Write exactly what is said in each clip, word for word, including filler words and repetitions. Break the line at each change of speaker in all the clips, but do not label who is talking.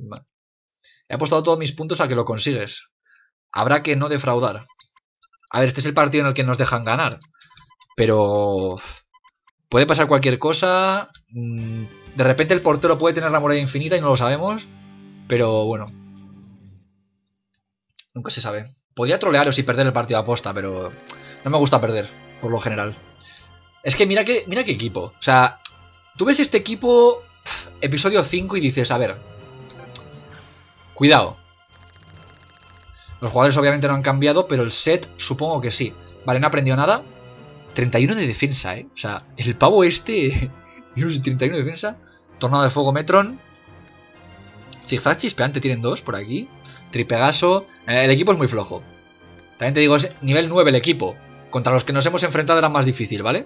Vale. He apostado todos mis puntos a que lo consigues. Habrá que no defraudar. A ver, este es el partido en el que nos dejan ganar. Pero... puede pasar cualquier cosa. De repente el portero puede tener la muralla infinita y no lo sabemos. Pero bueno. Nunca se sabe. Podría trolearos y perder el partido a aposta, pero... no me gusta perder, por lo general. Es que mira que, mira qué equipo. O sea, tú ves este equipo... episodio cinco y dices, a ver... cuidado. Los jugadores obviamente no han cambiado, pero el set supongo que sí. Vale, no aprendió nada. treinta y uno de defensa, ¿eh? O sea, el pavo este... treinta y uno de defensa. Tornado de fuego Metron. Zigzag chispeante tienen dos por aquí. Tripegaso. Eh, el equipo es muy flojo. También te digo, es nivel nueve el equipo. Contra los que nos hemos enfrentado era más difícil, ¿vale?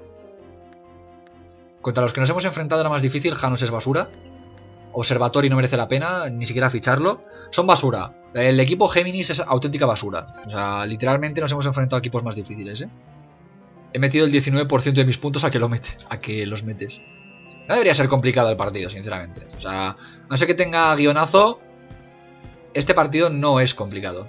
Contra los que nos hemos enfrentado era más difícil. Janus es basura. Observatory no merece la pena ni siquiera ficharlo. Son basura. El equipo Géminis es auténtica basura. O sea, literalmente nos hemos enfrentado a equipos más difíciles, ¿eh? He metido el diecinueve por ciento de mis puntos a que, lo mete, a que los metes. No debería ser complicado el partido, sinceramente. O sea, no sé que tenga guionazo. Este partido no es complicado.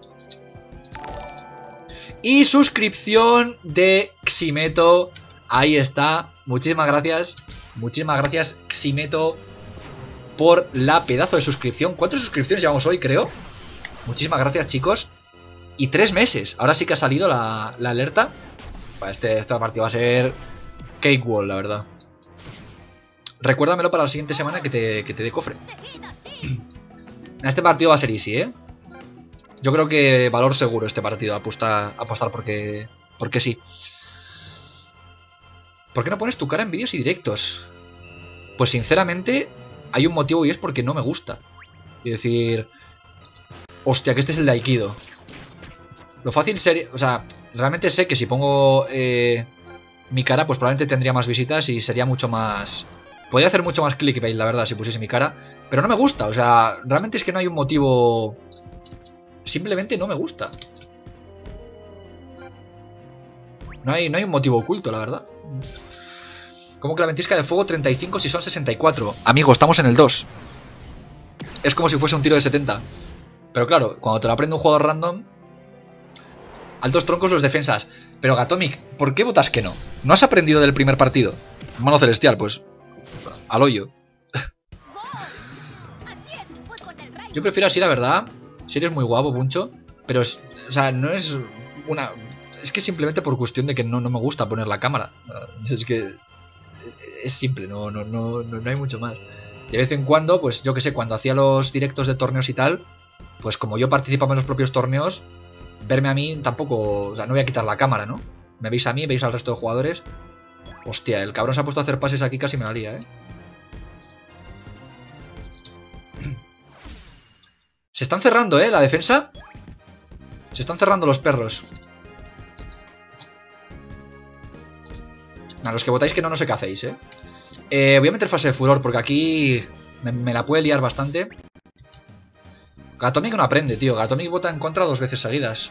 Y suscripción de Ximeto. Ahí está. Muchísimas gracias. Muchísimas gracias, Ximeto, por la pedazo de suscripción. ¿Cuántas suscripciones llevamos hoy, creo? Muchísimas gracias, chicos. Y tres meses. Ahora sí que ha salido la, la alerta. Este, este partido va a ser cake wall, la verdad. Recuérdamelo para la siguiente semana que te, que te dé cofre. Este partido va a ser easy, ¿eh? Yo creo que valor seguro este partido. Apostar, apostar porque, porque sí. ¿Por qué no pones tu cara en vídeos y directos? Pues sinceramente... hay un motivo y es porque no me gusta. Es decir... hostia, que este es el de Aikido. Lo fácil sería... o sea, realmente sé que si pongo eh, mi cara, pues probablemente tendría más visitas y sería mucho más... podría hacer mucho más clickbait, la verdad, si pusiese mi cara. Pero no me gusta, o sea, realmente es que no hay un motivo... simplemente no me gusta. No hay, no hay un motivo oculto, la verdad. Como que la ventisca de fuego treinta y cinco si son sesenta y cuatro. Amigo, estamos en el dos. Es como si fuese un tiro de setenta. Pero claro, cuando te lo aprende un jugador random... altos troncos los defensas. Pero Gatomic, ¿por qué votas que no? ¿No has aprendido del primer partido? Mano celestial, pues... al hoyo. Yo prefiero así, la verdad. Si eres muy guapo, Puncho. Pero, es, o sea, no es una... es que simplemente por cuestión de que no, no me gusta poner la cámara. Es que... es simple, no, no, no, no hay mucho más. De vez en cuando, pues yo que sé, cuando hacía los directos de torneos y tal, pues como yo participaba en los propios torneos, verme a mí tampoco... o sea, no voy a quitar la cámara, ¿no? Me veis a mí, veis al resto de jugadores. Hostia, el cabrón se ha puesto a hacer pases aquí, casi me la lía, ¿eh? Se están cerrando, ¿eh? La defensa. Se están cerrando los perros. A los que votáis que no, no sé qué hacéis, ¿eh? eh voy a meter fase de furor porque aquí me, me la puede liar bastante. Gatomic no aprende, tío. Gatomic vota en contra dos veces seguidas.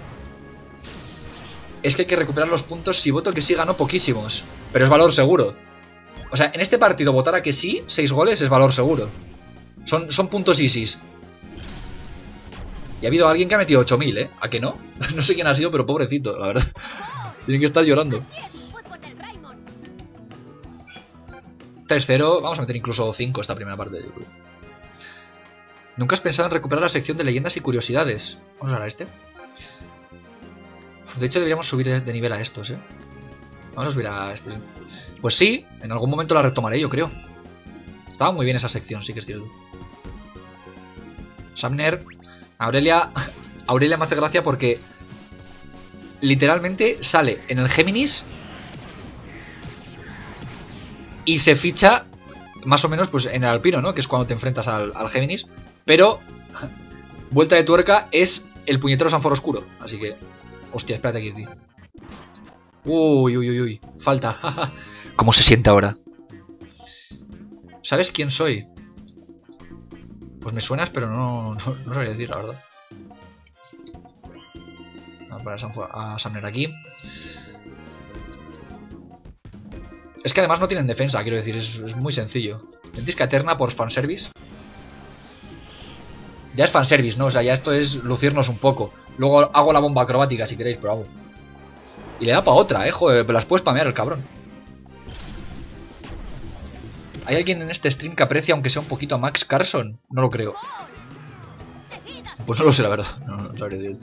Es que hay que recuperar los puntos. Si voto que sí, gano poquísimos. Pero es valor seguro. O sea, en este partido votar a que sí, seis goles es valor seguro. Son, son puntos easys. Y ha habido alguien que ha metido ocho mil, ¿eh? ¿A que no? No sé quién ha sido, pero pobrecito, la verdad. Tienen que estar llorando. tres cero, vamos a meter incluso cinco esta primera parte. ¿Nunca has pensado en recuperar la sección de leyendas y curiosidades? Vamos a ver a este. De hecho deberíamos subir de nivel a estos, ¿eh? Vamos a subir a este. Pues sí, en algún momento la retomaré, yo creo. Estaba muy bien esa sección, sí que es cierto. Sumner. Aurelia. Aurelia me hace gracia porque literalmente sale en el Géminis y se ficha más o menos pues en el Alpino, ¿no? Que es cuando te enfrentas al, al Géminis. Pero vuelta de tuerca es el puñetero Sanforo Oscuro. Así que... hostia, espérate aquí, aquí. Uy, uy, uy, uy. Falta. ¿Cómo se siente ahora? ¿Sabes quién soy? Pues me suenas, pero no, no, no sabría decir, la verdad. Vamos a poner a Sumner aquí. Es que además no tienen defensa, quiero decir, es, es muy sencillo. Ventisca eterna por fanservice. Ya es fanservice, ¿no? O sea, ya esto es lucirnos un poco. Luego hago la bomba acrobática si queréis, pero hago. Y le da para otra, eh, joder, pero las puedes spamear el cabrón. ¿Hay alguien en este stream que aprecia aunque sea un poquito a Max Carson? No lo creo. Pues no lo sé, la verdad. No, no sabré de él.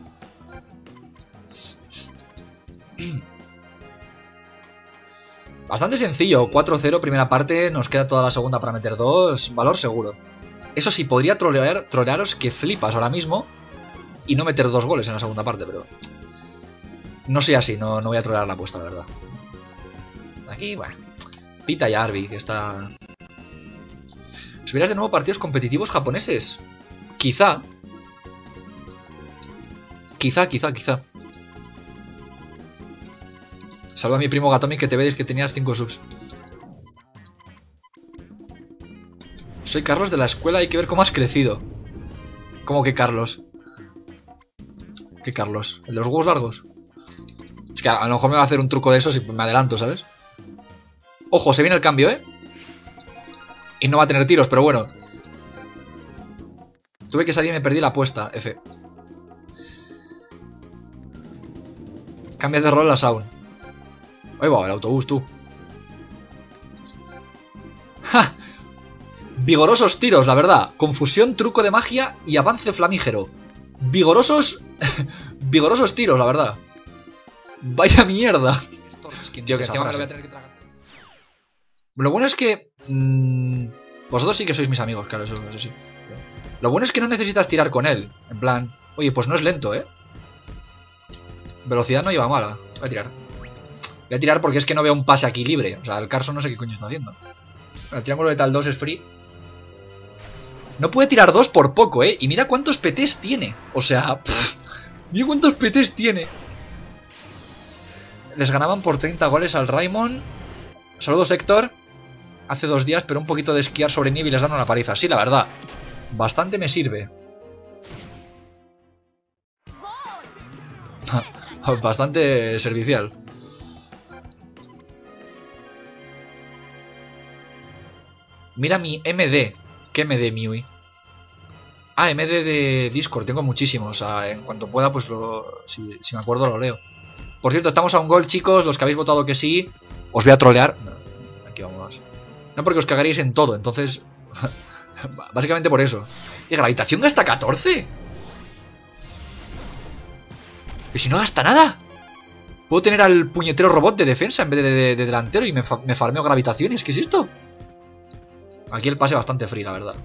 Bastante sencillo. cuatro cero, primera parte. Nos queda toda la segunda para meter dos. Valor seguro. Eso sí, podría trolear, trolearos que flipas ahora mismo y no meter dos goles en la segunda parte, pero... No soy así, no, no voy a trolear la apuesta, la verdad. Aquí, bueno... Pita y Arby, que está... ¿Subirás de nuevo partidos competitivos japoneses? Quizá. Quizá, quizá, quizá. Saluda a mi primo Gatomi que te veis que tenías cinco subs. Soy Carlos de la escuela, hay que ver cómo has crecido. ¿Cómo que Carlos? ¿Qué Carlos? ¿El de los huevos largos? Es que a lo mejor me va a hacer un truco de esos y me adelanto, ¿sabes? Ojo, se viene el cambio, ¿eh? Y no va a tener tiros, pero bueno. Tuve que salir y me perdí la apuesta, F. Cambia de rol la Sound. Ahí va, el autobús, tú. ¡Ja! Vigorosos tiros, la verdad. Confusión, truco de magia y avance flamígero. Vigorosos... vigorosos tiros, la verdad. Vaya mierda. Tío, que esa frase. Lo bueno es que... Mmm, vosotros sí que sois mis amigos, claro, eso, eso sí. Lo bueno es que no necesitas tirar con él. En plan... Oye, pues no es lento, ¿eh? Velocidad no lleva mala. Voy a tirar. Voy a tirar porque es que no veo un pase aquí libre. O sea, el Carson no sé qué coño está haciendo. Bueno, el triángulo letal dos es free. No puede tirar dos por poco, ¿eh? Y mira cuántos P Ts tiene. O sea... Pff, mira cuántos P Ts tiene. Les ganaban por treinta goles al Raimond. Saludos, Héctor. Hace dos días, pero un poquito de esquiar sobre nieve y les dan una paliza. Sí, la verdad. Bastante me sirve. Bastante servicial. Mira mi M D. ¿Qué M D, Miui? Ah, M D de Discord. Tengo muchísimos. O sea, en cuanto pueda, pues lo, si, si me acuerdo lo leo. Por cierto, estamos a un gol, chicos. Los que habéis votado que sí. Os voy a trolear. No, aquí vamos. No porque os cagaréis en todo. Entonces... básicamente por eso. ¿Y gravitación gasta catorce? ¿Y si no gasta nada? Puedo tener al puñetero robot de defensa en vez de, de, de delantero y me, fa me farmeo gravitaciones. ¿Qué es esto? Aquí el pase bastante free, la verdad.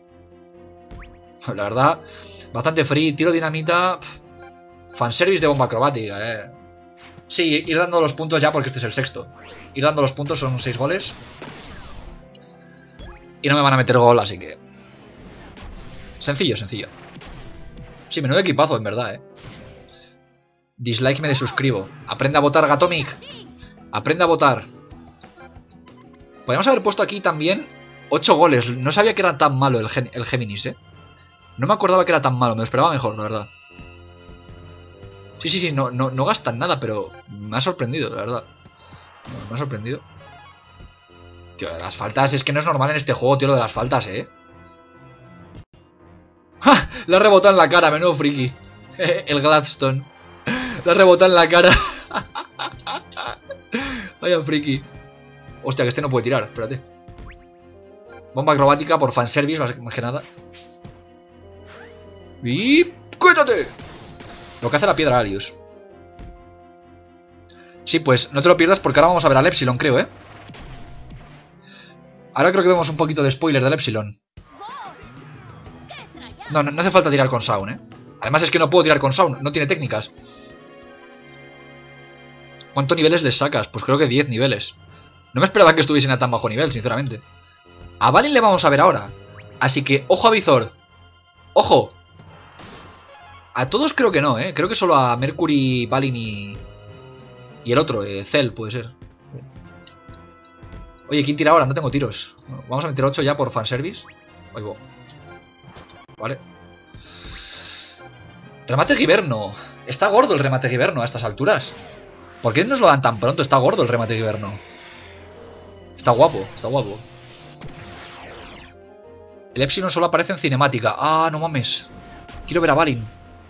La verdad, bastante free. Tiro dinamita. Fanservice de bomba acrobática, eh. Sí, ir dando los puntos ya porque este es el sexto. Ir dando los puntos, son seis goles. Y no me van a meter gol, así que... Sencillo, sencillo. Sí, menudo equipazo, en verdad, eh. Dislike me desuscribo. Aprende a votar, Gatomic. Aprende a votar. Podríamos haber puesto aquí también ocho goles. No sabía que era tan malo el, el Géminis, eh. No me acordaba que era tan malo. Me lo esperaba mejor, la verdad. Sí, sí, sí. No, no, no gastan nada, pero me ha sorprendido, la verdad. Me ha sorprendido. Tío, lo de las faltas es que no es normal en este juego, tío, lo de las faltas, eh. ¡Ja! Le ha rebotado en la cara, menudo friki. El Gladstone. Le ha rebotado en la cara. Vaya friki. Hostia, que este no puede tirar, espérate. Bomba acrobática por fanservice, más que nada. Y... ¡Cuéntate! Lo que hace la piedra Alius. Sí, pues no te lo pierdas porque ahora vamos a ver al Epsilon, creo, ¿eh? Ahora creo que vemos un poquito de spoiler del Epsilon. No, no, no hace falta tirar con Sound, ¿eh? Además es que no puedo tirar con Sound, no tiene técnicas. ¿Cuántos niveles les sacas? Pues creo que diez niveles. No me esperaba que estuviesen a tan bajo nivel, sinceramente. A Balin le vamos a ver ahora. Así que, ojo a Vizor. ¡Ojo! A todos creo que no, ¿eh? Creo que solo a Mercury, Balin y... Y el otro, eh, Cell, puede ser. Oye, ¿quién tira ahora? No tengo tiros. Bueno, vamos a meter ocho ya por fanservice. Ahí va. Vale. Remate Giverno. Está gordo el remate Giverno a estas alturas. ¿Por qué nos lo dan tan pronto? Está gordo el remate Giverno. Está guapo, está guapo. El Epsilon solo aparece en cinemática. Ah, no mames. Quiero ver a Balin.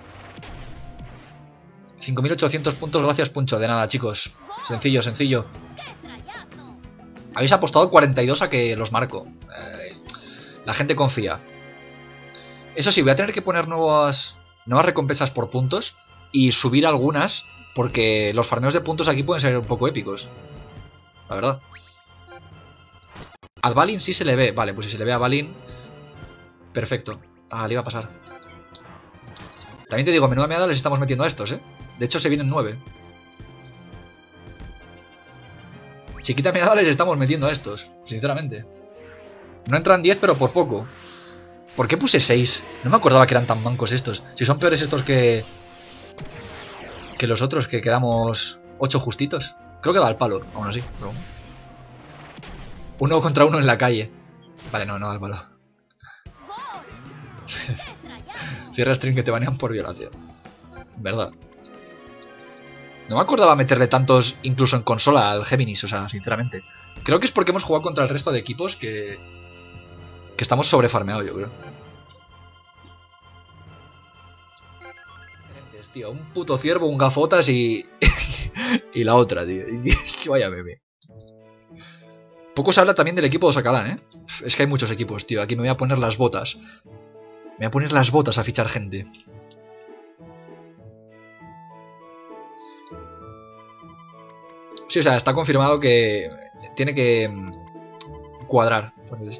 cinco mil ochocientos puntos, gracias Puncho. De nada, chicos. Sencillo, sencillo. Habéis apostado cuarenta y dos a que los marco. Eh, la gente confía. Eso sí, voy a tener que poner nuevas, nuevas recompensas por puntos y subir algunas, porque los farmeos de puntos aquí pueden ser un poco épicos. La verdad. A Balin sí se le ve. Vale, pues si se le ve a Balin, perfecto. Ah, le iba a pasar. También te digo, menuda meada les estamos metiendo a estos, ¿eh? De hecho, se vienen nueve. Chiquita meada les estamos metiendo a estos, sinceramente. No entran diez, pero por poco. ¿Por qué puse seis? No me acordaba que eran tan mancos estos. Si son peores estos que... que los otros, que quedamos ocho justitos. Creo que da el palo, aún así. Pero... uno contra uno en la calle. Vale, no, no da el palo. Cierra stream que te banean por violación. ¿Verdad? No me acordaba meterle tantos incluso en consola al Géminis, o sea, sinceramente. Creo que es porque hemos jugado contra el resto de equipos que... que estamos sobrefarmeados, yo creo. Tío, un puto ciervo, un gafotas y... y la otra, tío. Que vaya bebé. Poco se habla también del equipo de Sacalán, ¿eh? Es que hay muchos equipos, tío. Aquí me voy a poner las botas. Me voy a poner las botas a fichar gente. Sí, o sea, está confirmado que tiene que cuadrar.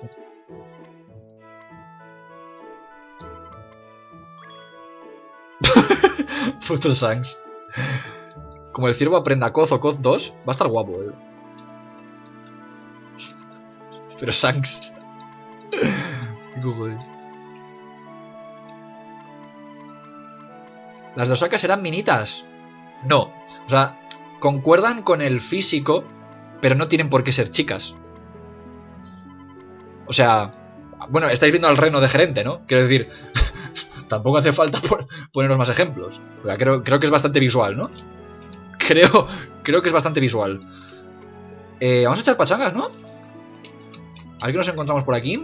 Puto Shanks. Como el ciervo aprenda Coz o Coz dos, va a estar guapo, eh. Pero Shanks. Las dos sacas eran minitas. No. O sea, concuerdan con el físico, pero no tienen por qué ser chicas. O sea, bueno, estáis viendo al reno de gerente, ¿no? Quiero decir, tampoco hace falta poneros más ejemplos. O sea, creo, creo que es bastante visual, ¿no? Creo, creo que es bastante visual. Eh, vamos a echar pachangas, ¿no? A ver qué nos encontramos por aquí.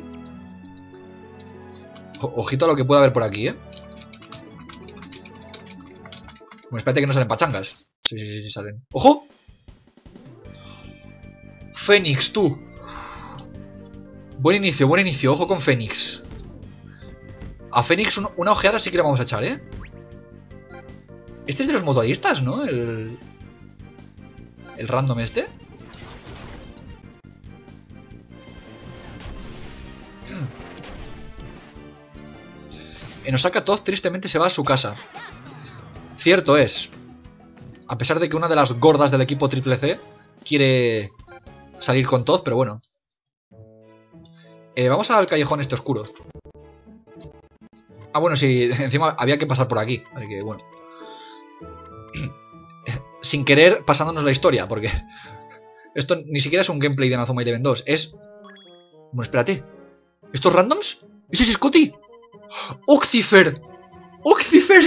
O, ojito a lo que pueda haber por aquí, ¿eh? Bueno, espérate que no salen pachangas. Sí, sí, sí, sí salen. ¡Ojo! Fénix, tú. Buen inicio, buen inicio. Ojo con Fénix. A Fénix un, una ojeada sí que le vamos a echar, ¿eh? Este es de los motoristas, ¿no? El... El random este. En Osaka Toz tristemente se va a su casa. Cierto es. A pesar de que una de las gordas del equipo Triple C quiere salir con Toz, pero bueno. Eh, vamos al callejón este oscuro. Ah, bueno, sí, encima había que pasar por aquí. Así que bueno. Sin querer, pasándonos la historia, porque esto ni siquiera es un gameplay de Inazuma Eleven dos. Es... Bueno, espérate. ¿Estos randoms? ¿Ese es Scotty? ¡Oxifer! ¡Oxifer!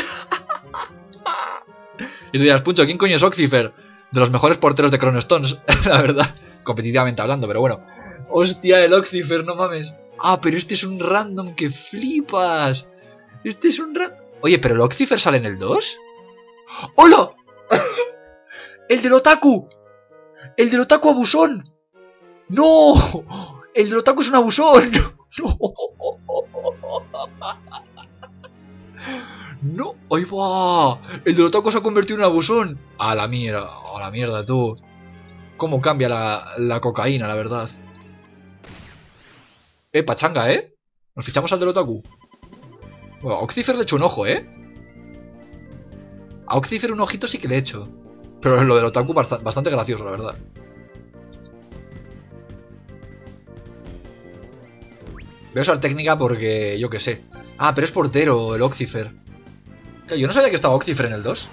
Y tú dirás, Puncho, ¿quién coño es Oxifer? De los mejores porteros de Chrono Stones, la verdad. Competitivamente hablando, pero bueno. Hostia, el Oxifer, no mames. Ah, pero este es un random que flipas. Este es un random... Oye, ¿pero el Oxifer sale en el dos? ¡Hola! ¡El del Otaku! ¡El del Otaku abusón! ¡No! ¡El del Otaku es un abusón! ¡No! ¡No! ¡Ahí va! ¡El del Otaku se ha convertido en un abusón! ¡A la mierda! ¡A la mierda, tú! ¿Cómo cambia la, la cocaína, la verdad? Eh, pachanga, ¿eh? Nos fichamos al del Otaku. Bueno, a Oxifer le echo un ojo, ¿eh? A Oxifer un ojito sí que le he hecho. Pero lo del Otaku bastante gracioso, la verdad. Veo esa técnica porque yo qué sé. Ah, pero es portero el Oxifer. Yo no sabía que estaba Oxifer en el dos.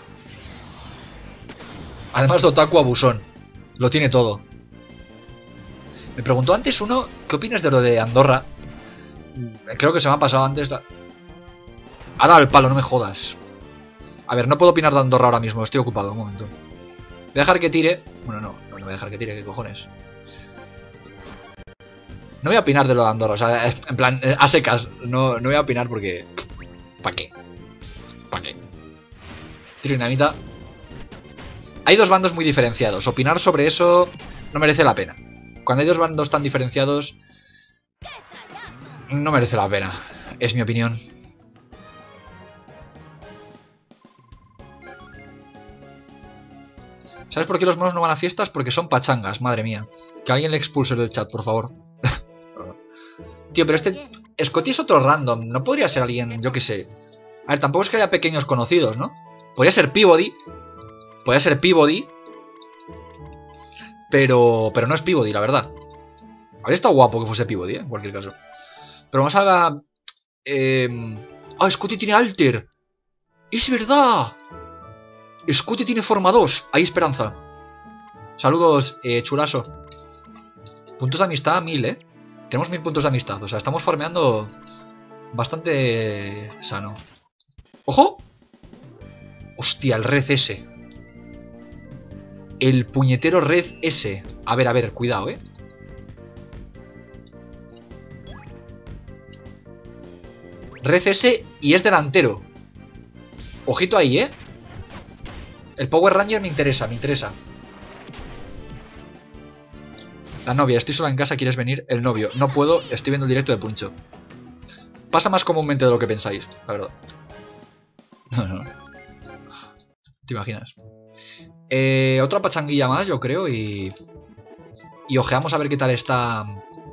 Además de Otaku abusón. Lo tiene todo. Me preguntó antes uno, ¿qué opinas de lo de Andorra? Creo que se me ha pasado antes. La... Ha dado el palo, no me jodas. A ver, no puedo opinar de Andorra ahora mismo, estoy ocupado, un momento. Voy a dejar que tire. Bueno, no, no, no voy a dejar que tire, ¿qué cojones? No voy a opinar de lo de Andorra, o sea, en plan, a secas. No, no voy a opinar porque... ¿Para qué? ¿Para qué? Tiro dinamita. Hay dos bandos muy diferenciados. Opinar sobre eso no merece la pena. Cuando hay dos bandos tan diferenciados, no merece la pena. Es mi opinión. ¿Sabes por qué los monos no van a fiestas? Porque son pachangas, madre mía. Que alguien le expulse del chat, por favor. Tío, pero este... Scotty es otro random. No podría ser alguien, yo qué sé. A ver, tampoco es que haya pequeños conocidos, ¿no? Podría ser Peabody. Podría ser Peabody. Pero... Pero no es Peabody, la verdad. Habría estado guapo que fuese Peabody, ¿eh? En cualquier caso. Pero vamos a... Eh... ¡Ah, Scotty tiene alter! ¡Es verdad! Scotty tiene forma dos. Hay esperanza. Saludos, eh, chulaso. Puntos de amistad, mil, ¿eh? Tenemos mil puntos de amistad. O sea, estamos farmeando bastante sano. ¡Ojo! Hostia, el Red S. El puñetero Red S. A ver, a ver, cuidado, ¿eh? Red S y es delantero. Ojito ahí, ¿eh? El Power Ranger me interesa, me interesa. La novia, estoy sola en casa, ¿quieres venir? El novio, no puedo, estoy viendo el directo de Puncho. Pasa más comúnmente de lo que pensáis, la verdad. No, no. ¿Te imaginas? Eh, otra pachanguilla más, yo creo, y... Y ojeamos a ver qué tal está...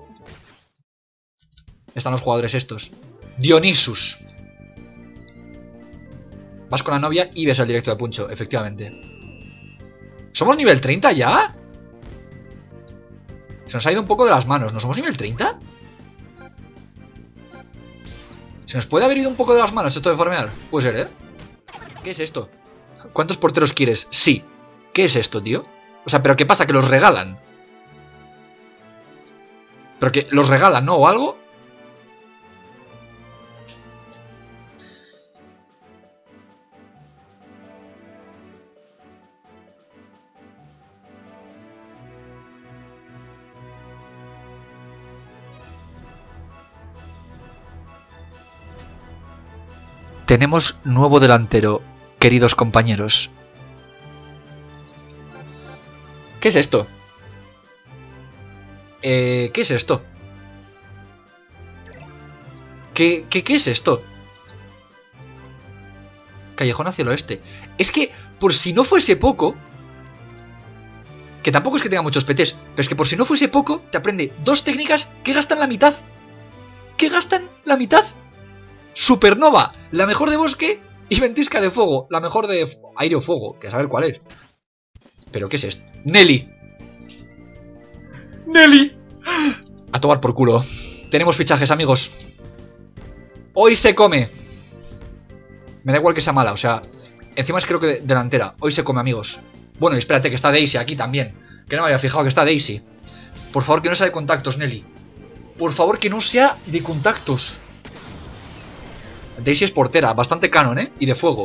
Están los jugadores estos. Dionysus. Vas con la novia y ves el directo de Puncho, efectivamente. ¿Somos nivel treinta ya? Se nos ha ido un poco de las manos. ¿No somos nivel treinta? ¿Se nos puede haber ido un poco de las manos esto de farmear? Puede ser, ¿eh? ¿Qué es esto? ¿Cuántos porteros quieres? Sí. ¿Qué es esto, tío? O sea, ¿pero qué pasa? ¿Que los regalan? ¿Pero que los regalan, no? ¿O algo? Tenemos nuevo delantero, queridos compañeros. ¿Qué es esto? Eh, ¿Qué es esto? ¿Qué, qué, qué es esto? Callejón hacia el oeste. Es que, por si no fuese poco... Que tampoco es que tenga muchos P Ts, pero es que por si no fuese poco, te aprende dos técnicas que gastan la mitad. ¿Qué gastan la mitad? Supernova, la mejor de bosque, y ventisca de fuego, la mejor de aire o fuego, que a saber cuál es. ¿Pero qué es esto? ¡Nelly! ¡Nelly! A tomar por culo. Tenemos fichajes, amigos. Hoy se come. Me da igual que sea mala, o sea... Encima es creo que de delantera. Hoy se come, amigos. Bueno, y espérate, que está Daisy aquí también. Que no me había fijado que está Daisy. Por favor, que no sea de contactos, Nelly. Por favor, que no sea de contactos. Daisy es portera, bastante canon, ¿eh? Y de fuego.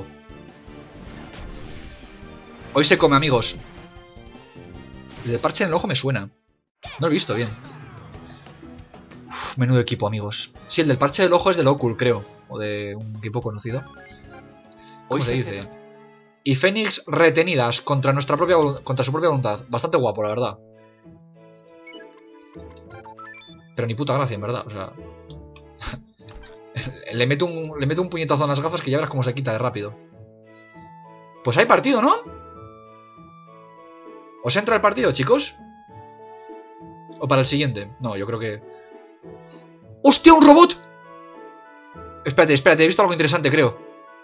Hoy se come, amigos. El de parche en el ojo me suena. No lo he visto bien. Uf, menudo equipo, amigos. Sí, el del parche del ojo es de Locul, creo. O de un equipo conocido. Hoy se dice. Y Fénix retenidas contra nuestra propia contra su propia voluntad. Bastante guapo, la verdad. Pero ni puta gracia, en verdad. O sea... Le meto, un, le meto un puñetazo en las gafas que ya verás cómo se quita de rápido. Pues hay partido, ¿no? ¿Os entra el partido, chicos? ¿O para el siguiente? No, yo creo que... ¡Hostia, un robot! Espérate, espérate, he visto algo interesante, creo.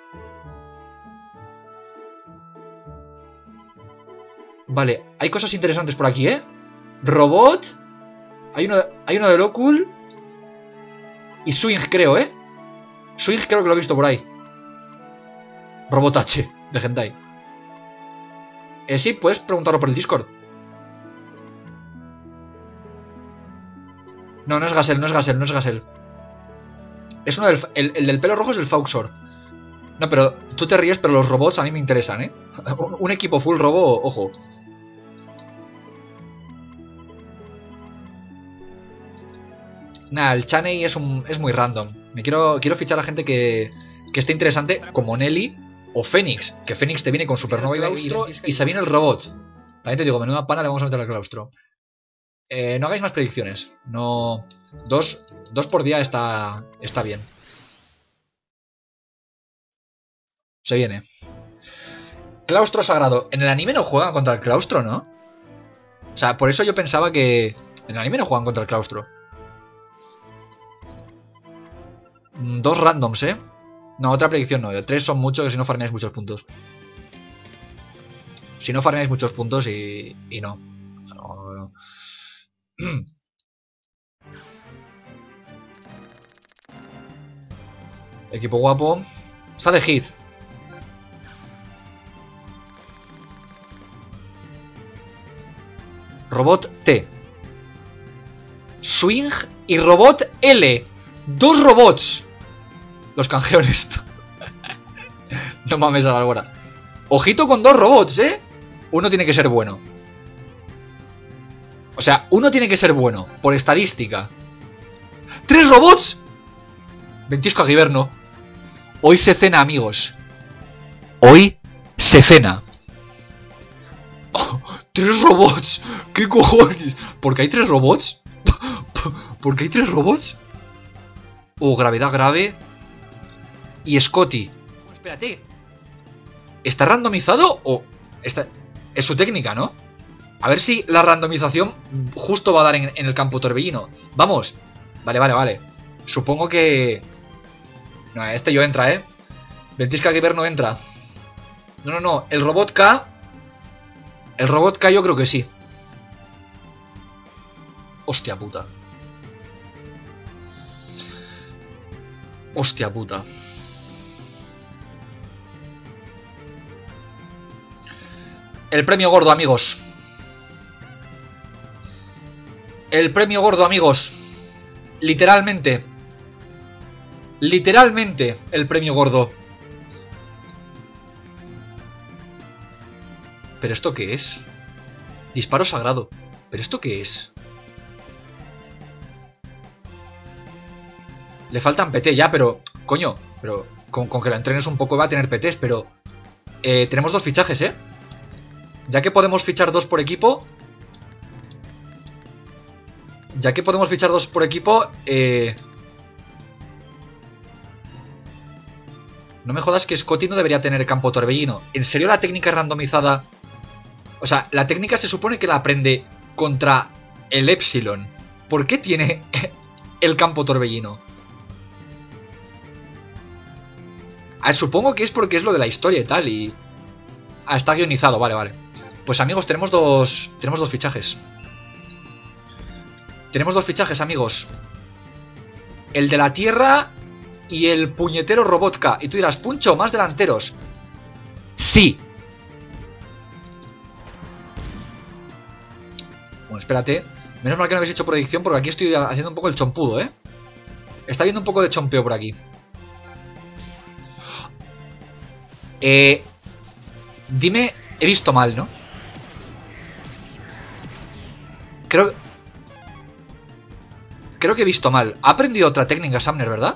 Vale, hay cosas interesantes por aquí, ¿eh? Robot. Hay uno, hay uno de Locul. Y Swing, creo, ¿eh? Swing creo que lo he visto por ahí. Robot H, de Hentai. Eh, sí, puedes preguntarlo por el Discord. No, no es Gazelle, no es Gazelle, no es Gazelle. Es uno del... El, el del pelo rojo es el Fauxor. No, pero tú te ríes, pero los robots a mí me interesan, ¿eh? Un, un equipo full robo, ojo. Nada, el Chaney es, un, es muy random. Me quiero, quiero fichar a gente que, que esté interesante, como Nelly o Fénix. Que Fénix te viene con Supernova y Claustro y se viene el robot. También te digo, menuda pana le vamos a meter al Claustro. Eh, no hagáis más predicciones. No. Dos, dos por día está, está bien. Se viene. Claustro sagrado. En el anime no juegan contra el Claustro, ¿no? O sea, por eso yo pensaba que... En el anime no juegan contra el Claustro. Dos randoms, ¿eh? No, otra predicción no. Tres son muchos si no farmeáis muchos puntos. Si no farmeáis muchos puntos y, y no. No, no, no. Equipo guapo. Sale Heath. Robot T. Swing y Robot L. Dos robots. Los canjeo en esto. No mames a la hora. Ojito con dos robots, ¿eh? Uno tiene que ser bueno. O sea, uno tiene que ser bueno. Por estadística. ¡Tres robots! Ventisco Aguiberno. Hoy se cena, amigos. Hoy se cena. Oh, ¡tres robots! ¿Qué cojones? ¿Por qué hay tres robots? ¿Por qué hay tres robots? Oh, gravedad grave. Y Scotty. Espérate. ¿Está randomizado o...? Está... Es su técnica, ¿no? A ver si la randomización justo va a dar en, en el campo torbellino. Vamos. Vale, vale, vale. Supongo que... No, este yo entra, ¿eh? Ventisca Giver no entra. No, no, no. El robot K... El robot K yo creo que sí. Hostia puta. Hostia puta. El premio gordo, amigos. El premio gordo, amigos. Literalmente. Literalmente el premio gordo. ¿Pero esto qué es? Disparo sagrado. ¿Pero esto qué es? Le faltan P T ya, pero... Coño, pero con, con que la entrenes un poco va a tener P Ts, pero... Eh, tenemos dos fichajes, ¿eh? Ya que podemos fichar dos por equipo... Ya que podemos fichar dos por equipo... Eh... No me jodas que Scotty no debería tener campo torbellino. ¿En serio la técnica randomizada? O sea, la técnica se supone que la aprende contra el Epsilon. ¿Por qué tiene el campo torbellino? Ah, supongo que es porque es lo de la historia y tal y... Ah, está guionizado, vale, vale. Pues amigos, tenemos dos... Tenemos dos fichajes. Tenemos dos fichajes, amigos. El de la tierra y el puñetero Robotka. Y tú dirás, Puncho, más delanteros. Sí. Bueno, espérate. Menos mal que no habéis hecho predicción porque aquí estoy haciendo un poco el chompudo, ¿eh? Está viendo un poco de chompeo por aquí. Eh... Dime, he visto mal, ¿no? Creo... Creo que he visto mal. Ha aprendido otra técnica, Sumner, ¿verdad?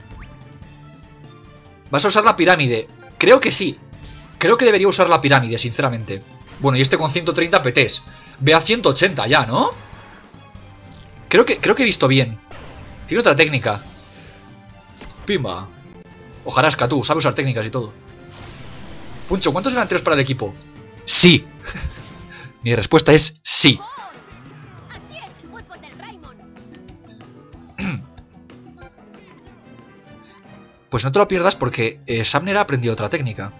Vas a usar la pirámide. Creo que sí. Creo que debería usar la pirámide, sinceramente. Bueno, y este con ciento treinta P Ts. Ve a ciento ochenta ya, ¿no? Creo que, creo que he visto bien. Tiene otra técnica. Pimba. Hojarasca, tú, sabe usar técnicas y todo. Puncho, ¿cuántos delanteros para el equipo? Sí. Mi respuesta es sí.
Así es el fútbol del Raymond.
Pues no te lo pierdas porque eh, Sumner ha aprendido otra técnica.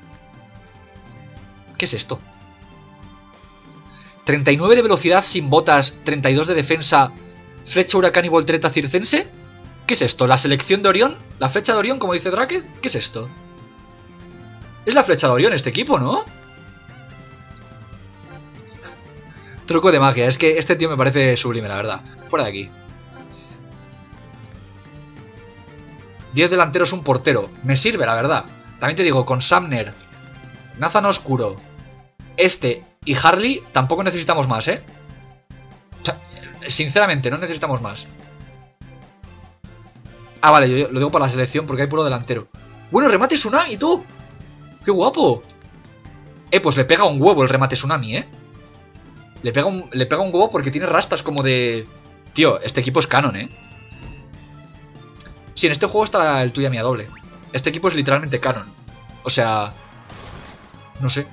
¿Qué es esto? treinta y nueve de velocidad sin botas, treinta y dos de defensa, flecha huracán y voltereta circense. ¿Qué es esto? ¿La selección de Orión? ¿La flecha de Orión, como dice Draketh? ¿Qué es esto? Es la flecha de Orión este equipo, ¿no? Truco de magia. Es que este tío me parece sublime, la verdad. Fuera de aquí. diez delanteros, un portero. Me sirve, la verdad. También te digo, con Sumner, Nathan Oscuro, este y Harley, tampoco necesitamos más, ¿eh? O sea, sinceramente, no necesitamos más. Ah, vale, yo lo digo para la selección porque hay puro delantero. Bueno, remate Tsunami, tú. ¡Qué guapo! Eh, pues le pega un huevo el remate Tsunami, ¿eh? Le pega un, le pega un huevo porque tiene rastas como de... Tío, este equipo es canon, ¿eh? Sí, en este juego está el tuya mía doble. Este equipo es literalmente canon. O sea... No sé.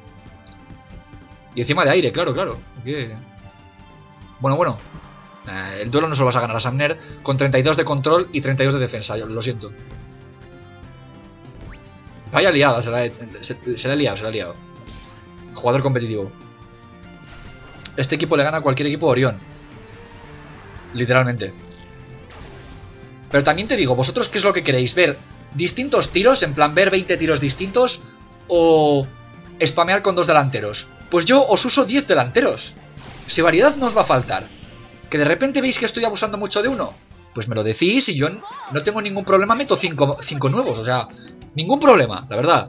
Y encima de aire, claro, claro. ¿Qué? Bueno, bueno. Eh, el duelo no se lo vas a ganar a Samner con treinta y dos de control y treinta y dos de defensa. Yo lo siento. Vaya liada, se la, he, se, se la he liado, se la ha liado. Jugador competitivo. Este equipo le gana a cualquier equipo de Orión. Literalmente. Pero también te digo, ¿vosotros qué es lo que queréis? ¿Ver distintos tiros? En plan, ver veinte tiros distintos. ¿O spamear con dos delanteros? Pues yo os uso diez delanteros. Si variedad no os va a faltar. ¿Que de repente veis que estoy abusando mucho de uno? Pues me lo decís y yo no tengo ningún problema. Meto cinco nuevos, o sea, ningún problema, la verdad.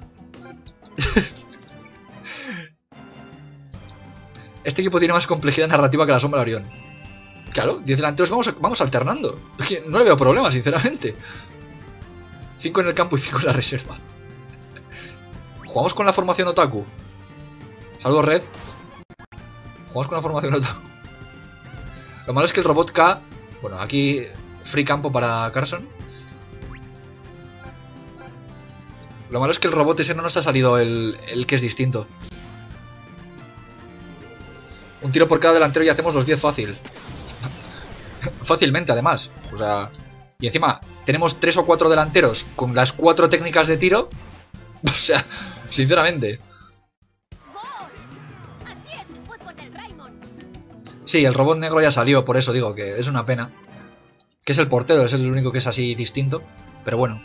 Este equipo tiene más complejidad narrativa que la sombra de Orión. Claro, diez delanteros vamos, vamos alternando. No le veo problema, sinceramente. cinco en el campo y cinco en la reserva. Jugamos con la formación Otaku. Saludos, Red. Jugamos con la formación Otaku. Lo malo es que el robot K... Bueno, aquí free campo para Carson. Lo malo es que el robot ese no nos ha salido el, el que es distinto. Un tiro por cada delantero y hacemos los diez fácil. Fácilmente, además. O sea... Y encima, tenemos tres o cuatro delanteros con las cuatro técnicas de tiro. O sea, sinceramente. Sí, el robot negro ya salió, por eso digo que es una pena. Que es el portero, es el único que es así distinto. Pero bueno.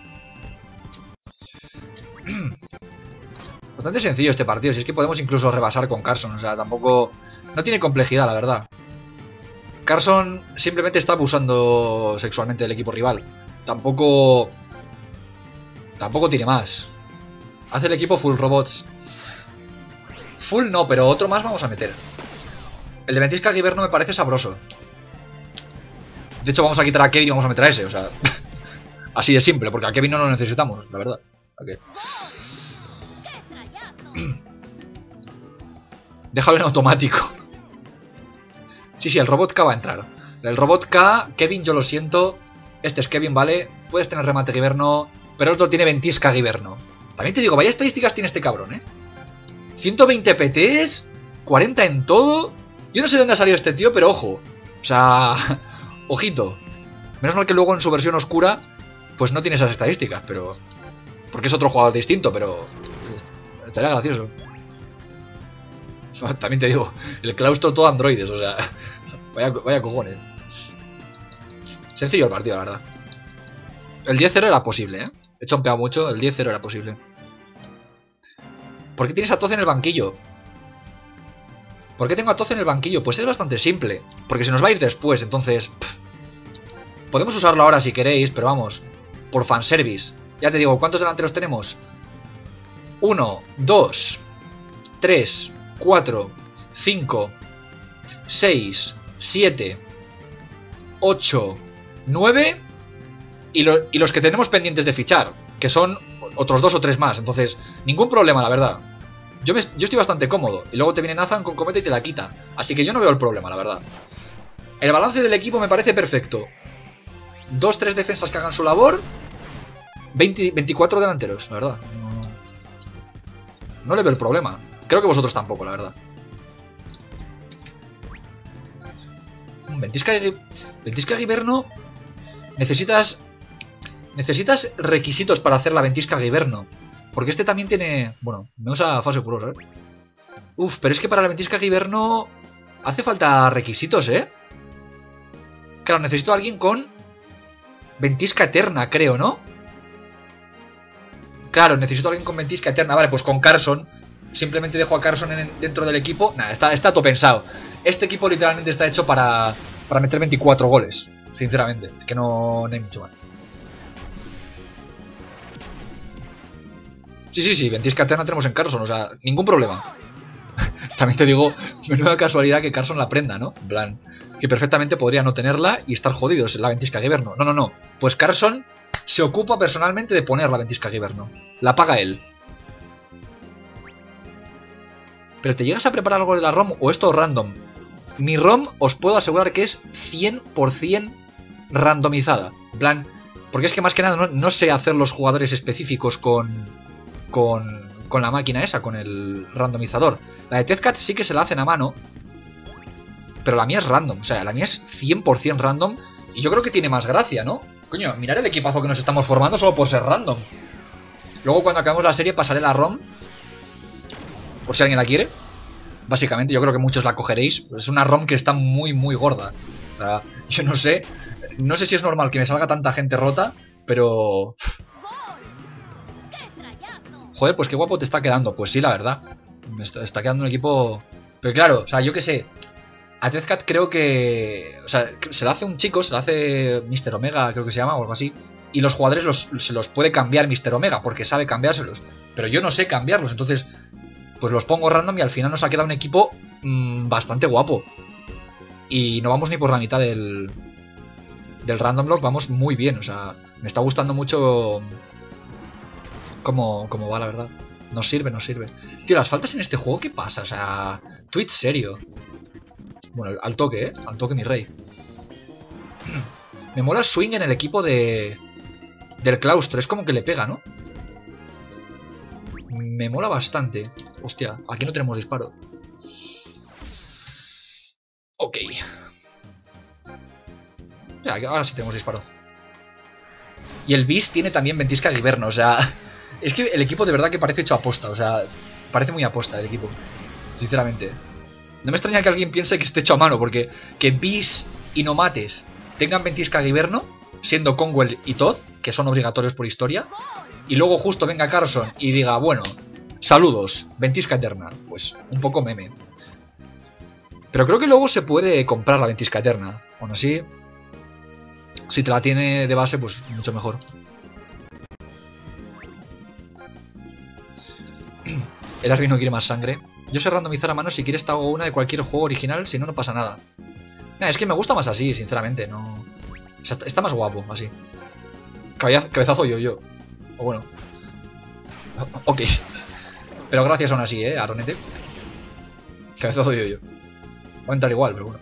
Bastante sencillo este partido, si es que podemos incluso rebasar con Carson. O sea, tampoco... No tiene complejidad, la verdad. Carson simplemente está abusando sexualmente del equipo rival. Tampoco... Tampoco tiene más. Hace el equipo full robots. Full no, pero otro más vamos a meter. El de Ventisca Giverno me parece sabroso. De hecho vamos a quitar a Kevin y vamos a meter a ese, o sea... Así de simple, porque a Kevin no lo necesitamos, la verdad. Okay. Déjalo en automático. Sí, sí, el robot K va a entrar. El robot K, Kevin, yo lo siento. Este es Kevin, ¿vale? Puedes tener remate Giverno, pero el otro tiene Ventisca Giverno. También te digo, vaya estadísticas tiene este cabrón, ¿eh? ciento veinte P Ts, cuarenta en todo. Yo no sé de dónde ha salido este tío, pero ojo. O sea, ojito. Menos mal que luego en su versión oscura, pues no tiene esas estadísticas, pero... Porque es otro jugador distinto, pero... Estaría gracioso. También te digo, el claustro todo androides, o sea... Vaya, vaya cojones. Sencillo el partido, la verdad. El diez cero era posible, ¿eh? He chompeado mucho, el diez cero era posible. ¿Por qué tienes a Toz en el banquillo? ¿Por qué tengo a Toz en el banquillo? Pues es bastante simple. Porque se nos va a ir después, entonces... Pff. Podemos usarlo ahora si queréis, pero vamos. Por fanservice. Ya te digo, ¿cuántos delanteros tenemos? uno, dos, tres, cuatro, cinco, seis, siete, ocho, nueve... Y, lo, y los que tenemos pendientes de fichar, que son otros dos o tres más. Entonces, ningún problema, la verdad. Yo, me, yo estoy bastante cómodo. Y luego te viene Nathan con cometa y te la quita. Así que yo no veo el problema, la verdad. El balance del equipo me parece perfecto. Dos, tres defensas que hagan su labor. veinte, veinticuatro delanteros, la verdad. No, no le veo el problema. Creo que vosotros tampoco, la verdad. Ventisca, Ventisca Giverno. Necesitas... Necesitas requisitos para hacer la Ventisca Giverno. Porque este también tiene... Bueno, me usa fase furor, ¿eh? Uf, pero es que para la Ventisca Giverno hace falta requisitos, ¿eh? Claro, necesito a alguien con Ventisca Eterna, creo, ¿no? Claro, necesito a alguien con Ventisca Eterna. Vale, pues con Carson. Simplemente dejo a Carson en, dentro del equipo. Nada, está, está todo pensado. Este equipo literalmente está hecho para, para meter veinticuatro goles. Sinceramente, es que no, no hay mucho más. Sí, sí, sí, Ventisca Eterna tenemos en Carson, o sea, ningún problema. También te digo, menuda casualidad que Carson la prenda, ¿no? En plan, que perfectamente podría no tenerla y estar jodidos en la ventisca de Giverno. No, no, no. Pues Carson se ocupa personalmente de poner la ventisca de Giverno. La paga él. Pero ¿te llegas a preparar algo de la ROM o esto random? Mi ROM os puedo asegurar que es cien por cien randomizada. En plan, porque es que más que nada no, no sé hacer los jugadores específicos con, con, con la máquina esa, con el randomizador. La de Tezcat sí que se la hacen a mano, pero la mía es random. O sea, la mía es cien por cien random y yo creo que tiene más gracia, ¿no? Coño, mirad el equipazo que nos estamos formando solo por ser random. Luego cuando acabemos la serie pasaré la ROM, por si alguien la quiere. Básicamente, yo creo que muchos la cogeréis. Es una ROM que está muy, muy gorda. O sea, yo no sé. No sé si es normal que me salga tanta gente rota, pero... Joder, pues qué guapo te está quedando. Pues sí, la verdad. Me está, está quedando un equipo... Pero claro, o sea, yo qué sé. A Tezcat creo que... O sea, se la hace un chico, se la hace mister Omega, creo que se llama, o algo así. Y los jugadores los, se los puede cambiar mister Omega, porque sabe cambiárselos. Pero yo no sé cambiarlos, entonces... Pues los pongo random y al final nos ha quedado un equipo mmm, bastante guapo. Y no vamos ni por la mitad del, del random block, vamos muy bien. O sea, me está gustando mucho cómo, cómo va, la verdad. Nos sirve, nos sirve. Tío, las faltas en este juego, ¿qué pasa? O sea, tweet serio. Bueno, al toque, ¿eh? Al toque, mi rey. Me mola el swing en el equipo de del claustro. Es como que le pega, ¿no? Me mola bastante. Hostia, aquí no tenemos disparo. Ok. Ya, ahora sí tenemos disparo. Y el Beast tiene también ventisca de Giverno. O sea, es que el equipo de verdad que parece hecho aposta. O sea, parece muy aposta el equipo. Sinceramente. No me extraña que alguien piense que esté hecho a mano. Porque que Beast y Nomates tengan ventisca de Giverno, siendo Conwell y Todd, que son obligatorios por historia, y luego justo venga Carson y diga, bueno, saludos, ventisca eterna. Pues un poco meme. Pero creo que luego se puede comprar la ventisca eterna. Aún así, si te la tiene de base, pues mucho mejor. El Arby no quiere más sangre. Yo sé randomizar a mano, si quieres te hago una de cualquier juego original, si no, no pasa nada. Nah, es que me gusta más así, sinceramente, no... Está, está más guapo, así. Cabezazo yo-yo. O bueno. Ok. Pero gracias aún así, eh, Aronete. Cabezazo yo-yo. Va a entrar igual, pero bueno.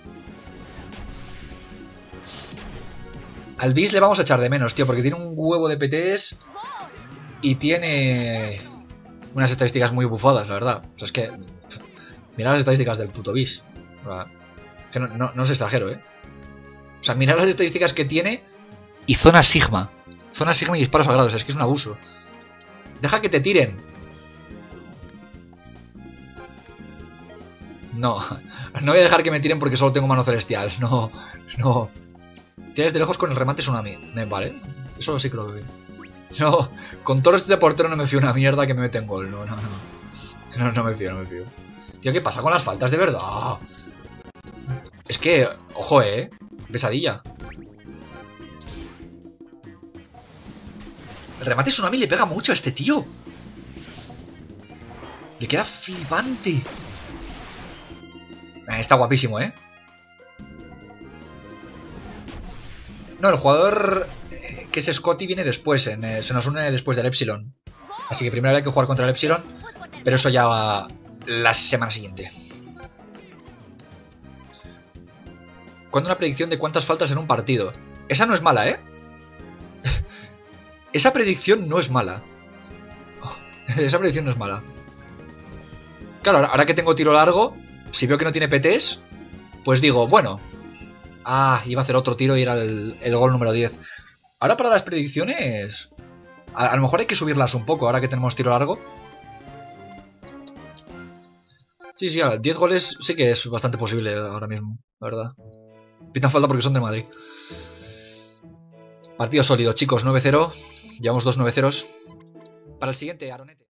Al Beast le vamos a echar de menos, tío, porque tiene un huevo de P Ts y tiene unas estadísticas muy bufadas, la verdad. O sea, es que... Mirad las estadísticas del puto Beast. O sea, que no, no, no os exagero, eh. O sea, mirad las estadísticas que tiene y zona Sigma. Zona Sigma y disparos sagrados, es que es un abuso. Deja que te tiren. No, no voy a dejar que me tiren porque solo tengo mano celestial. No, no. Tienes de lejos con el remate tsunami. Me vale, eso sí creo que... No, con Torres de portero no me fío una mierda que me meten gol. No, no, no. No, no me fío, no me fío. Tío, ¿qué pasa con las faltas de verdad? Es que, ojo, eh. Pesadilla. El remate tsunami le pega mucho a este tío. Le queda flipante. Ah, está guapísimo, ¿eh? No, el jugador eh, que es Scotty viene después. En, eh, se nos une después del Epsilon. Así que primero hay que jugar contra el Epsilon. Pero eso ya va la semana siguiente. ¿Cuándo una predicción de cuántas faltas en un partido? Esa no es mala, ¿eh? Esa predicción no es mala. Esa predicción no es mala. Claro, ahora que tengo tiro largo, si veo que no tiene P Ts, pues digo, bueno. Ah, iba a hacer otro tiro y era el, el gol número diez. Ahora para las predicciones... A, a lo mejor hay que subirlas un poco ahora que tenemos tiro largo. Sí, sí, diez goles sí que es bastante posible ahora mismo, la verdad. Pitan falta porque son de Madrid. Partido sólido, chicos, nueve cero. Llevamos dos nueve ceros. Para el siguiente, Aronete.